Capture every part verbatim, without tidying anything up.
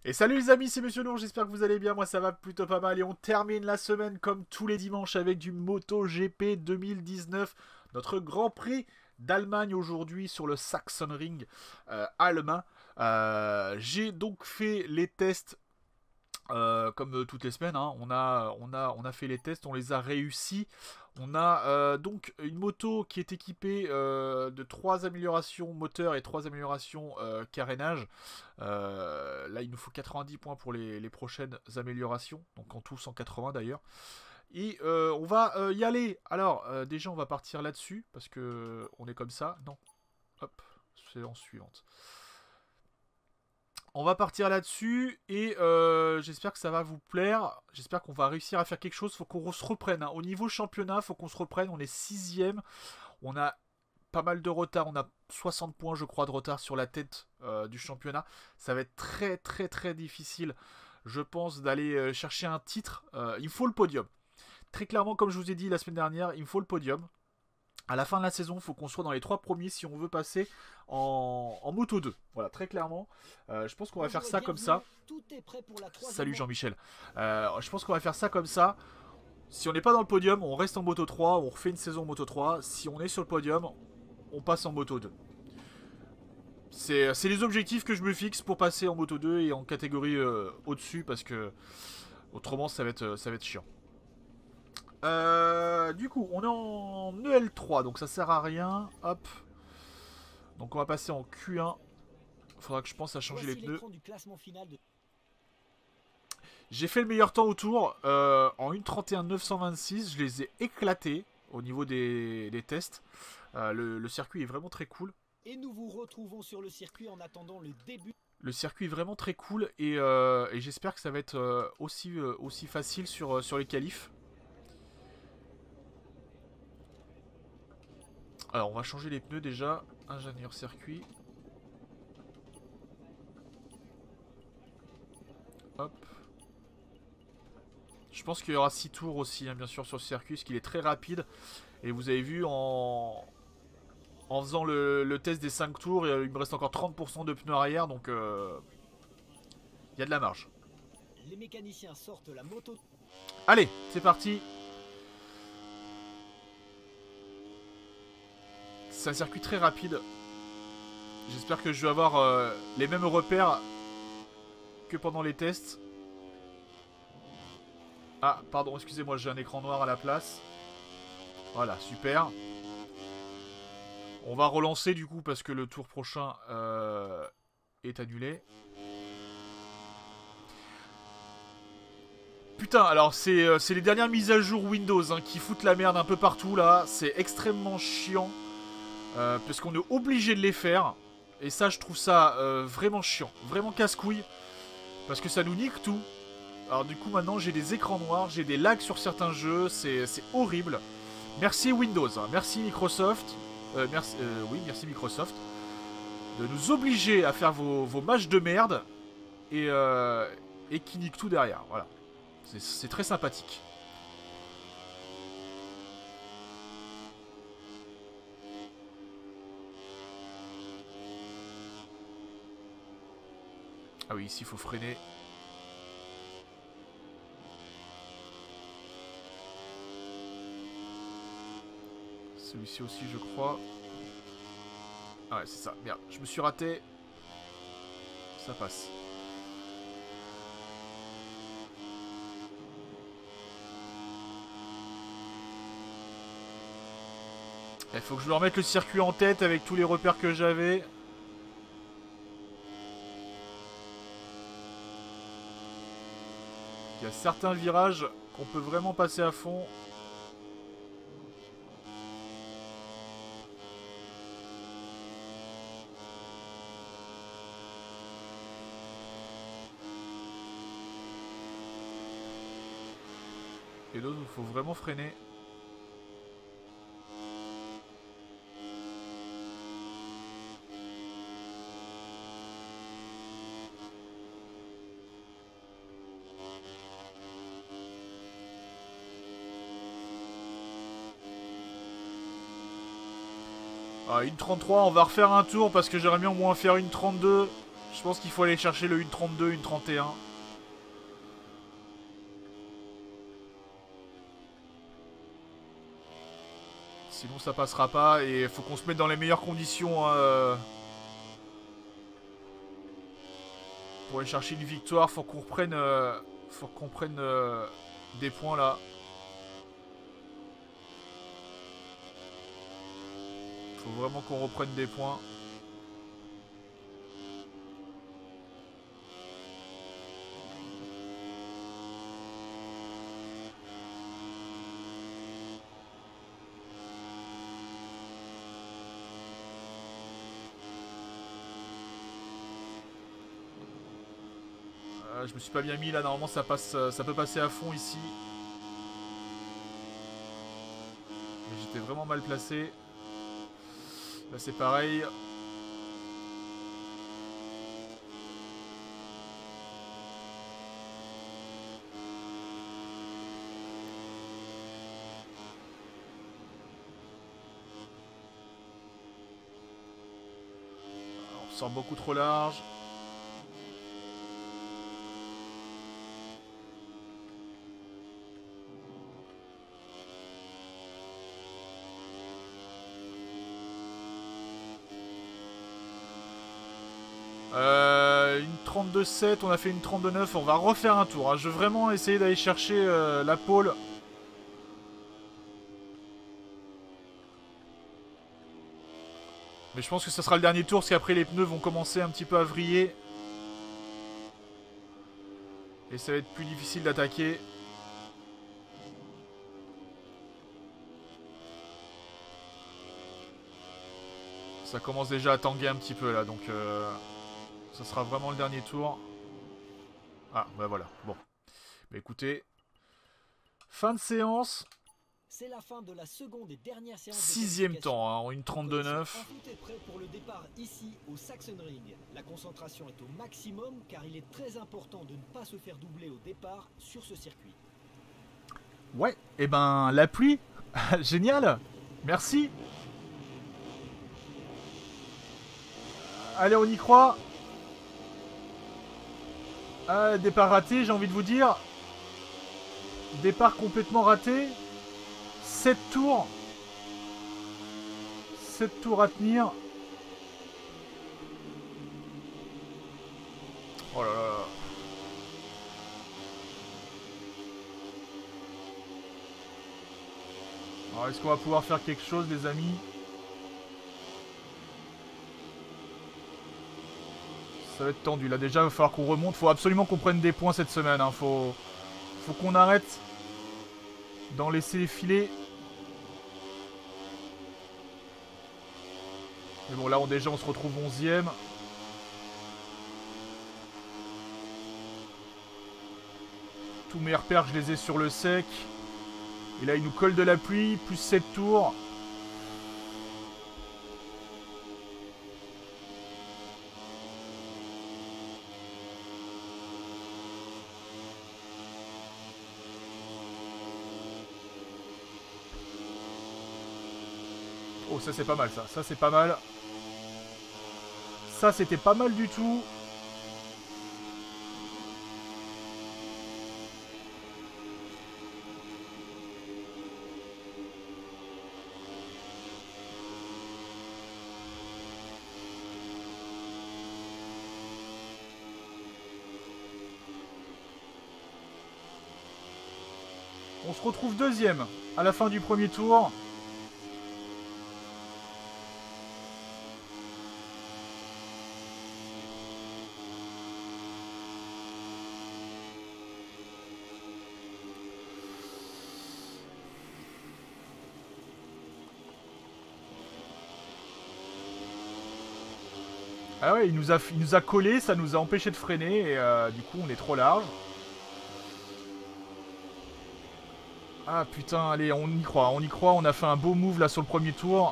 Et salut les amis, c'est Monsieur Nour, j'espère que vous allez bien, moi ça va plutôt pas mal et on termine la semaine comme tous les dimanches avec du MotoGP deux mille dix-neuf, notre Grand Prix d'Allemagne aujourd'hui sur le Sachsenring euh, allemand. Euh, J'ai donc fait les tests euh, comme toutes les semaines, hein. on, a, on, a, on a fait les tests, on les a réussis. On a euh, donc une moto qui est équipée euh, de trois améliorations moteur et trois améliorations euh, carénage. Euh, là, il nous faut quatre-vingt-dix points pour les, les prochaines améliorations, donc en tout cent quatre-vingts d'ailleurs. Et euh, on va euh, y aller. Alors, euh, déjà, on va partir là-dessus parce que on est comme ça. Non, hop, séance suivante. On va partir là-dessus et euh, j'espère que ça va vous plaire. J'espère qu'on va réussir à faire quelque chose. Faut qu'on se reprenne, hein. Au niveau championnat, faut qu'on se reprenne. On est sixième. On a pas mal de retard. On a soixante points, je crois, de retard sur la tête euh, du championnat. Ça va être très, très, très difficile, je pense, d'aller euh, chercher un titre. Euh, il faut le podium. Très clairement, comme je vous ai dit la semaine dernière, il me faut le podium. À la fin de la saison, il faut qu'on soit dans les trois premiers si on veut passer en, en moto deux. Voilà, très clairement. Euh, je pense qu'on va faire ça comme ça. Salut Jean-Michel. Euh, je pense qu'on va faire ça comme ça. Si on n'est pas dans le podium, on reste en moto trois, on refait une saison en moto trois. Si on est sur le podium, on passe en moto deux. C'est les objectifs que je me fixe pour passer en moto deux et en catégorie euh, au-dessus parce que autrement ça va être, ça va être chiant. Euh, du coup, on est en E L trois, donc ça sert à rien. Hop. Donc on va passer en Q un. Faudra que je pense à changer Voici les pneus. De... J'ai fait le meilleur temps au tour euh, en une trente et un neuf cent vingt-six. Je les ai éclatés au niveau des, des tests. Euh, le, le circuit est vraiment très cool. Et nous vous retrouvons sur le circuit en attendant le début. Le circuit est vraiment très cool et, euh, et j'espère que ça va être euh, aussi, euh, aussi facile sur, euh, sur les qualifs. Alors on va changer les pneus déjà. Ingénieur circuit. Hop. Je pense qu'il y aura six tours aussi, hein, bien sûr, sur le circuit, parce qu'il est très rapide. Et vous avez vu, en, en faisant le, le test des cinq tours, il me reste encore trente pour cent de pneus arrière, donc euh, il y a de la marge. Les mécaniciens sortent la moto. Allez, c'est parti. C'est un circuit très rapide. J'espère que je vais avoir euh, les mêmes repères que pendant les tests. Ah, pardon, excusez-moi, j'ai un écran noir à la place. Voilà, super. On va relancer du coup parce que le tour prochain euh, est annulé. Putain, alors c'est euh, les dernières mises à jour Windows hein, qui foutent la merde un peu partout là. C'est extrêmement chiant. Euh, parce qu'on est obligé de les faire. Et ça, je trouve ça euh, vraiment chiant. Vraiment casse-couille. Parce que ça nous nique tout. Alors du coup, maintenant, j'ai des écrans noirs. J'ai des lags sur certains jeux. C'est horrible. Merci Windows. Hein. Merci Microsoft. Euh, merci, euh, oui, merci Microsoft. De nous obliger à faire vos, vos matchs de merde. Et, euh, et qui nique tout derrière. Voilà. C'est très sympathique. Ah oui, ici il faut freiner. Celui-ci aussi, je crois. Ah ouais, c'est ça. Merde, je me suis raté. Ça passe. Il faut que je me remette le circuit en tête avec tous les repères que j'avais. Il y a certains virages qu'on peut vraiment passer à fond. Et d'autres, il faut vraiment freiner. Ah, une trente-trois, on va refaire un tour parce que j'aimerais bien au moins faire une trente-deux. Je pense qu'il faut aller chercher le une trente-deux, une trente et un. Sinon ça passera pas et il faut qu'on se mette dans les meilleures conditions euh, pour aller chercher une victoire. Faut qu'on reprenne, euh, faut qu'on prenne euh, des points là. Faut vraiment qu'on reprenne des points. Euh, je me suis pas bien mis là, normalement ça passe, ça peut passer à fond ici. Mais j'étais vraiment mal placé. Là c'est pareil. On sort beaucoup trop large. Euh, une trente-deux sept, on a fait une trente-deux neuf, on va refaire un tour. Hein. Je veux vraiment essayer d'aller chercher euh, la pole. Mais je pense que ce sera le dernier tour parce qu'après les pneus vont commencer un petit peu à vriller. Et ça va être plus difficile d'attaquer. Ça commence déjà à tanguer un petit peu là, donc euh, ça sera vraiment le dernier tour. Ah, bah voilà, bon. Bah écoutez, fin de séance. C'est la fin de la seconde et dernière séance. Sixième temps, hein, en une trente-deux neuf. Tout est prêt pour le départ ici au Sachsenring. La concentration est au maximum car il est très important de ne pas se faire doubler au départ sur ce circuit. Ouais, et ben la pluie, génial, merci. Allez, on y croit. Ah, départ raté, j'ai envie de vous dire. Départ complètement raté. sept tours. sept tours à tenir. Oh là là. Alors, est-ce qu'on va pouvoir faire quelque chose, les amis? Ça va être tendu. Là, déjà, il va falloir qu'on remonte. Faut absolument qu'on prenne des points cette semaine. Hein. Faut, faut qu'on arrête d'en laisser filer. Mais bon, là, on, déjà, on se retrouve onzième. Tous mes repères, je les ai sur le sec. Et là, il nous colle de la pluie. Plus sept tours. Oh, ça c'est pas mal, ça. Ça c'est pas mal. Ça c'était pas mal du tout. On se retrouve deuxième à la fin du premier tour. Ah ouais, il nous a, il nous a collé, ça nous a empêché de freiner et euh, du coup on est trop large. Ah putain, allez, on y croit, on y croit, on a fait un beau move là sur le premier tour.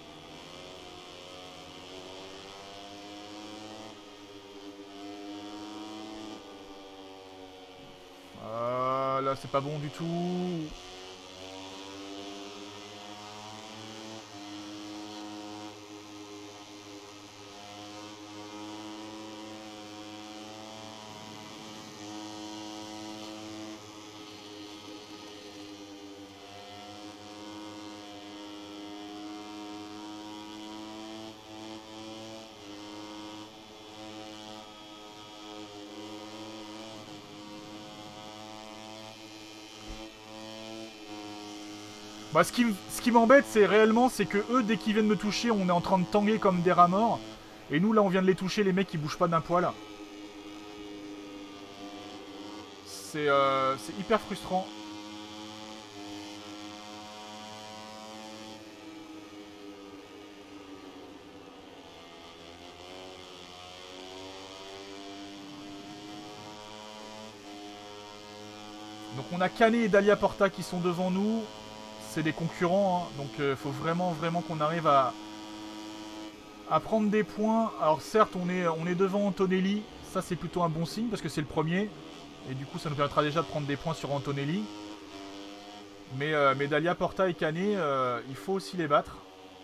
Ah, là c'est pas bon du tout. Bah, ce qui, ce qui m'embête, c'est réellement, c'est que eux, dès qu'ils viennent me toucher, on est en train de tanguer comme des rats morts. Et nous, là, on vient de les toucher, les mecs, ils bougent pas d'un poil. C'est euh, c'est hyper frustrant. Donc on a Canet et Dalia Porta qui sont devant nous. C'est des concurrents, hein, donc il euh, faut vraiment, vraiment qu'on arrive à, à prendre des points. Alors certes, on est, on est devant Antonelli. Ça, c'est plutôt un bon signe parce que c'est le premier. Et du coup, ça nous permettra déjà de prendre des points sur Antonelli. Mais, euh, mais Dalia Porta et Canet, euh, il faut aussi les battre.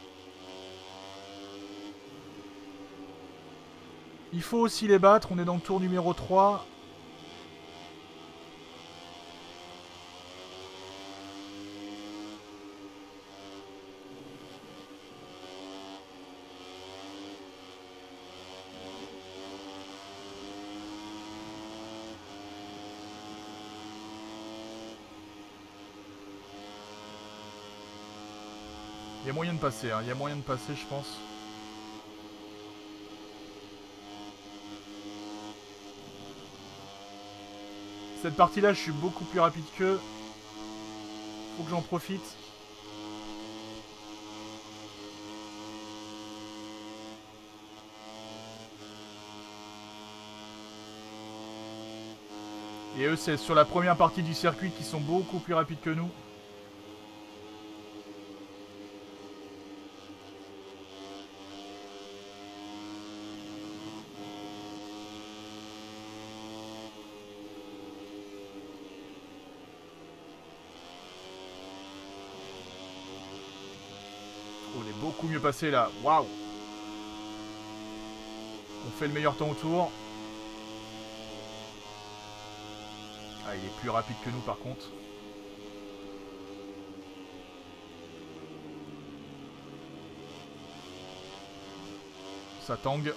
Il faut aussi les battre. On est dans le tour numéro trois. Il y a moyen de passer, hein. Il y a moyen de passer, je pense. Cette partie-là, je suis beaucoup plus rapide qu'eux. Faut que j'en profite. Et eux, c'est sur la première partie du circuit qui sont beaucoup plus rapides que nous. On est beaucoup mieux passé là. Waouh! On fait le meilleur temps autour. Ah, il est plus rapide que nous par contre. Ça tangue.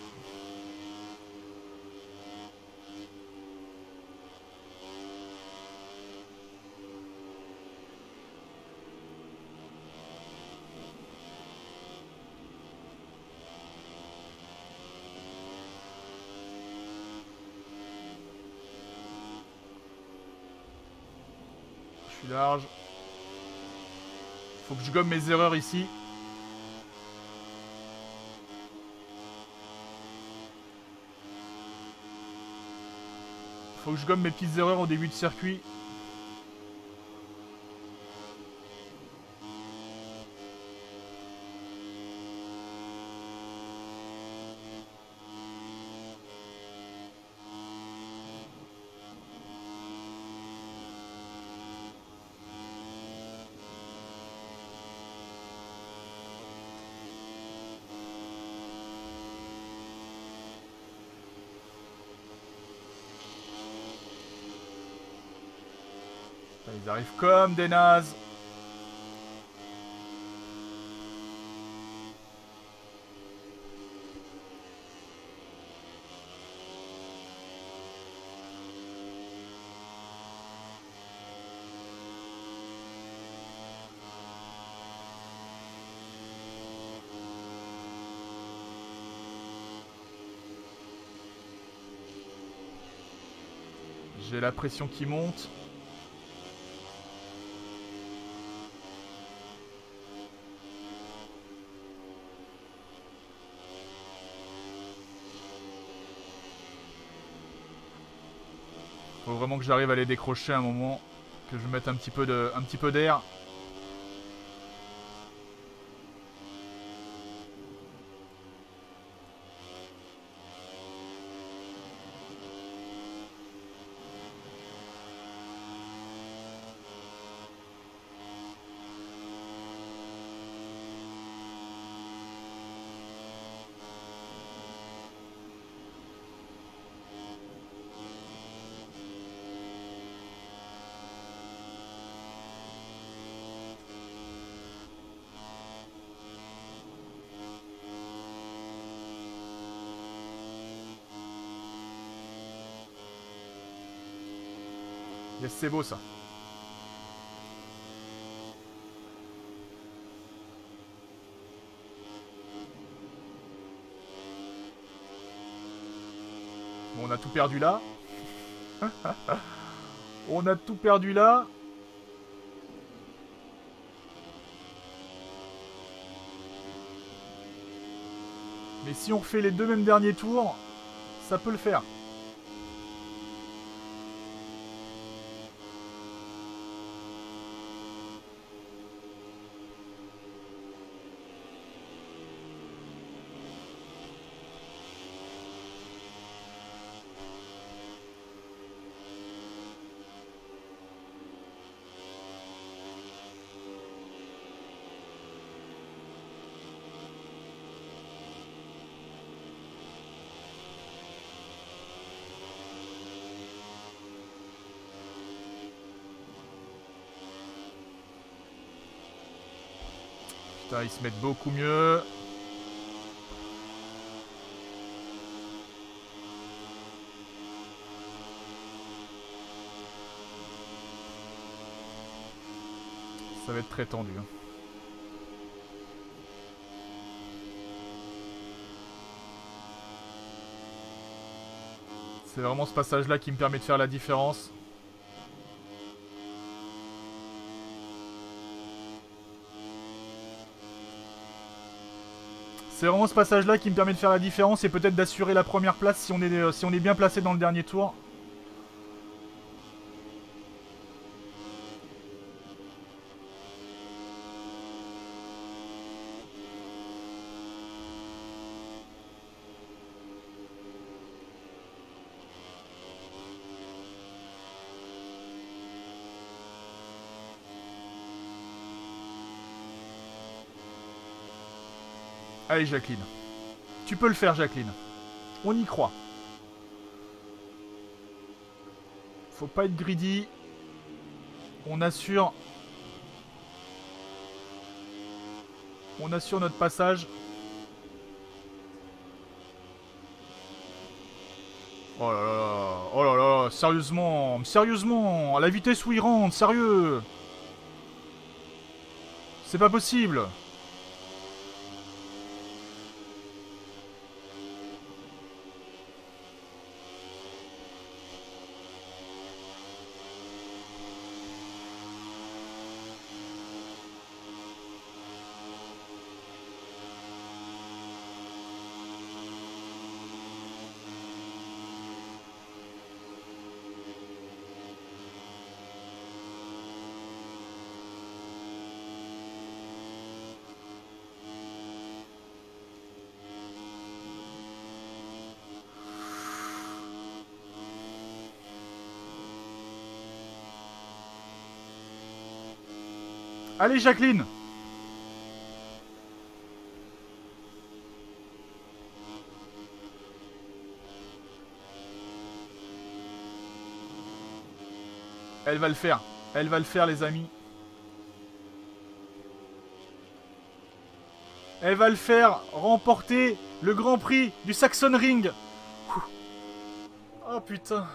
Je suis large. Faut que je gomme mes erreurs ici. Faut que je gomme mes petites erreurs au début de circuit. Ils arrivent comme des nazes. J'ai la pression qui monte. Faut vraiment que j'arrive à les décrocher à un moment. Que je mette un petit peu de, un petit peu d'air. Yes, c'est beau ça. a tout perdu là. On a tout perdu là. Mais si on refait les deux mêmes derniers tours, ça peut le faire. Putain, ils se mettent beaucoup mieux. Ça va être très tendu. Hein. C'est vraiment ce passage-là qui me permet de faire la différence. C'est vraiment ce passage-là qui me permet de faire la différence et peut-être d'assurer la première place si on est, si on est bien placé dans le dernier tour. Allez Jacqueline, tu peux le faire Jacqueline, on y croit. Faut pas être greedy, on assure, on assure notre passage. Oh là là, oh là là, sérieusement, sérieusement, à la vitesse où il rentre, sérieux. C'est pas possible. Allez Jacqueline. Elle va le faire. Elle va le faire les amis. Elle va le faire. Remporter le Grand Prix du Sachsenring. Oh putain.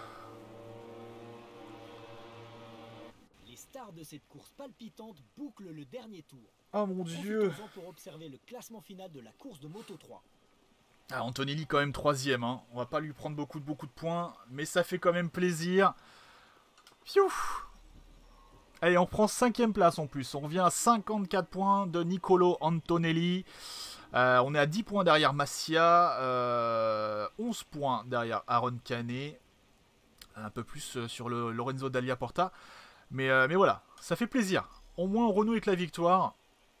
De cette course palpitante boucle le dernier tour. Oh mon dieu. Pour observer le classement final de la course de Moto trois. Ah, Antonelli quand même troisième. Hein. On va pas lui prendre beaucoup de beaucoup de points, mais ça fait quand même plaisir. Pfiou. Allez, on prend cinquième place en plus. On revient à cinquante-quatre points de Nicolo Antonelli. Euh, on est à dix points derrière Massia, euh, onze points derrière Aaron Canet, un peu plus sur le Lorenzo Dalla Porta. Mais, euh, mais voilà, ça fait plaisir. Au moins, on renoue avec la victoire.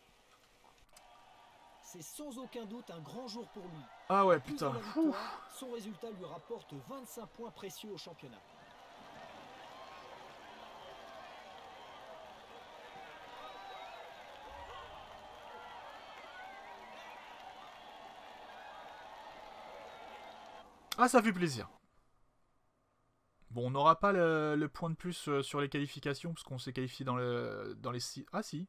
C'est sans aucun doute un grand jour pour lui. Ah ouais, putain. Victoire, son résultat lui rapporte vingt-cinq points précieux au championnat. Ah, ça fait plaisir. Bon, on n'aura pas le, le point de plus euh, sur les qualifications, parce qu'on s'est qualifié dans, le, dans les six... Ah, si.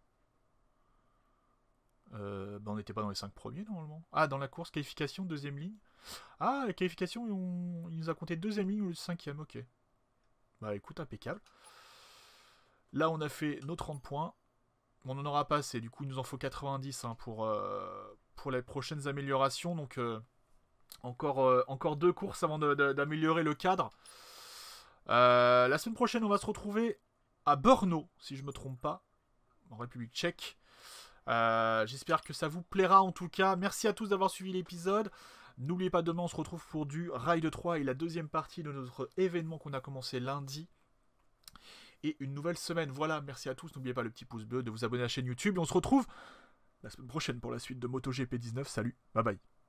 Euh, bah, on n'était pas dans les cinq premiers, normalement. Ah, dans la course, qualification, deuxième ligne. Ah, la qualification, on... il nous a compté deuxième ligne ou le cinquième, ok. Bah, écoute, impeccable. Là, on a fait nos trente points. On n'en aura pas assez, du coup, il nous en faut quatre-vingt-dix hein, pour, euh, pour les prochaines améliorations, donc... Euh... Encore, euh, encore deux courses avant de, de, d'améliorer le cadre. Euh, la semaine prochaine, on va se retrouver à Brno, si je me trompe pas, en République tchèque. Euh, j'espère que ça vous plaira en tout cas. Merci à tous d'avoir suivi l'épisode. N'oubliez pas, demain on se retrouve pour du Raid trois et la deuxième partie de notre événement qu'on a commencé lundi. Et une nouvelle semaine. Voilà, merci à tous. N'oubliez pas le petit pouce bleu, de vous abonner à la chaîne YouTube. Et on se retrouve la semaine prochaine pour la suite de MotoGP dix-neuf. Salut, bye bye.